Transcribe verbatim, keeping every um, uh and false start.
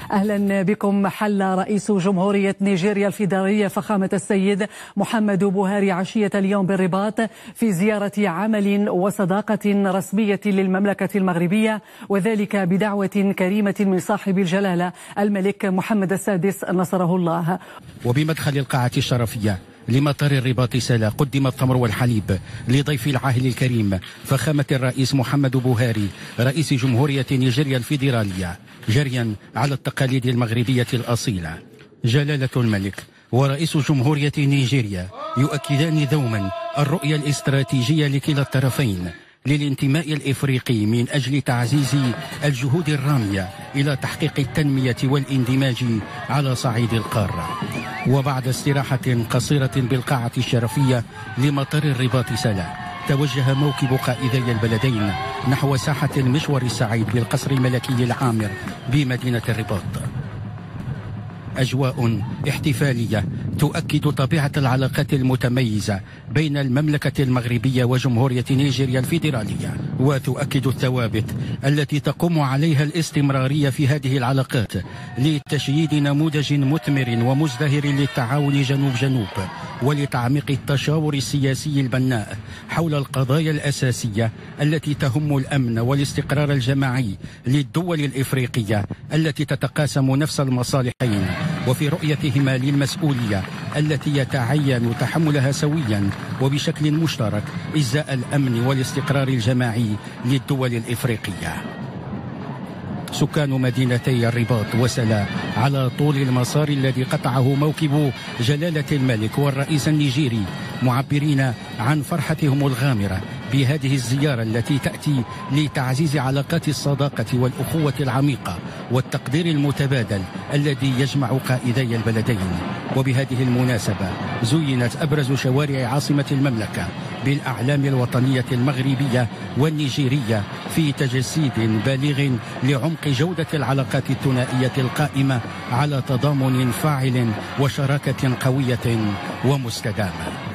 أهلا بكم. حل رئيس جمهورية نيجيريا الفيدرالية فخامة السيد محمد بوهاري عشية اليوم بالرباط في زيارة عمل وصداقة رسمية للمملكة المغربية، وذلك بدعوة كريمة من صاحب الجلالة الملك محمد السادس نصره الله. وبمدخل القاعة الشرفية لمطار الرباط سلا قدم التمر والحليب لضيف العاهل الكريم فخامة الرئيس محمد بوهاري رئيس جمهورية نيجيريا الفيدرالية، جريا على التقاليد المغربية الأصيلة. جلالة الملك ورئيس جمهورية نيجيريا يؤكدان دوما الرؤية الاستراتيجية لكلا الطرفين للانتماء الإفريقي من أجل تعزيز الجهود الرامية إلى تحقيق التنمية والاندماج على صعيد القارة. وبعد استراحة قصيرة بالقاعة الشرفية لمطار الرباط سلا، توجه موكب قائدي البلدين نحو ساحة المشوار السعيد بالقصر الملكي العامر بمدينة الرباط. أجواء احتفالية تؤكد طبيعة العلاقات المتميزة بين المملكة المغربية وجمهورية نيجيريا الفيدرالية، وتؤكد الثوابت التي تقوم عليها الاستمرارية في هذه العلاقات لتشييد نموذج مثمر ومزدهر للتعاون جنوب جنوب، ولتعميق التشاور السياسي البناء حول القضايا الأساسية التي تهم الأمن والاستقرار الجماعي للدول الإفريقية التي تتقاسم نفس المصالحين، وفي رؤيتهما للمسؤولية التي يتعين تحملها سويا وبشكل مشترك إزاء الأمن والاستقرار الجماعي للدول الإفريقية. سكان مدينتي الرباط وسلا على طول المسار الذي قطعه موكب جلالة الملك والرئيس النيجيري معبرين عن فرحتهم الغامرة بهذه الزيارة التي تأتي لتعزيز علاقات الصداقة والأخوة العميقة والتقدير المتبادل الذي يجمع قائدي البلدين. وبهذه المناسبة زينت أبرز شوارع عاصمة المملكة بالأعلام الوطنية المغربية والنيجيرية في تجسيد بالغ لعمق جودة العلاقات الثنائية القائمة على تضامن فاعل وشراكة قوية ومستدامة.